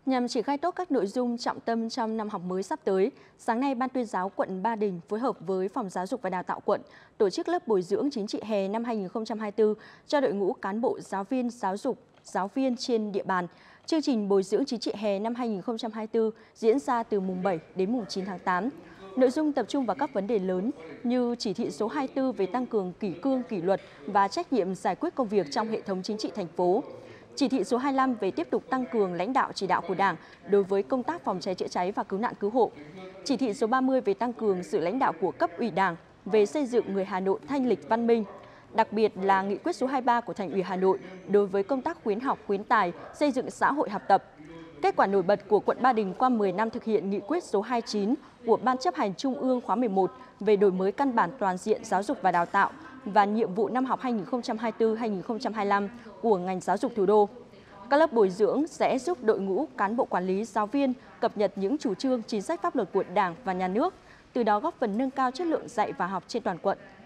Nhằm triển khai tốt các nội dung trọng tâm trong năm học mới sắp tới, sáng nay Ban tuyên giáo quận Ba Đình phối hợp với Phòng Giáo dục và Đào tạo quận tổ chức lớp bồi dưỡng chính trị hè năm 2024 cho đội ngũ cán bộ giáo viên giáo dục, giáo viên trên địa bàn. Chương trình bồi dưỡng chính trị hè năm 2024 diễn ra từ mùng 7 đến mùng 9 tháng 8. Nội dung tập trung vào các vấn đề lớn như chỉ thị số 24 về tăng cường kỷ cương kỷ luật và trách nhiệm giải quyết công việc trong hệ thống chính trị thành phố. Chỉ thị số 25 về tiếp tục tăng cường lãnh đạo chỉ đạo của Đảng đối với công tác phòng cháy chữa cháy và cứu nạn cứu hộ. Chỉ thị số 30 về tăng cường sự lãnh đạo của cấp ủy Đảng về xây dựng người Hà Nội thanh lịch văn minh. Đặc biệt là nghị quyết số 23 của Thành ủy Hà Nội đối với công tác khuyến học khuyến tài, xây dựng xã hội học tập. Kết quả nổi bật của quận Ba Đình qua 10 năm thực hiện nghị quyết số 29 của Ban chấp hành Trung ương khóa 11 về đổi mới căn bản toàn diện giáo dục và đào tạo và nhiệm vụ năm học 2024-2025 của ngành giáo dục thủ đô. Các lớp bồi dưỡng sẽ giúp đội ngũ cán bộ quản lý, giáo viên cập nhật những chủ trương, chính sách pháp luật của Đảng và Nhà nước, từ đó góp phần nâng cao chất lượng dạy và học trên toàn quận.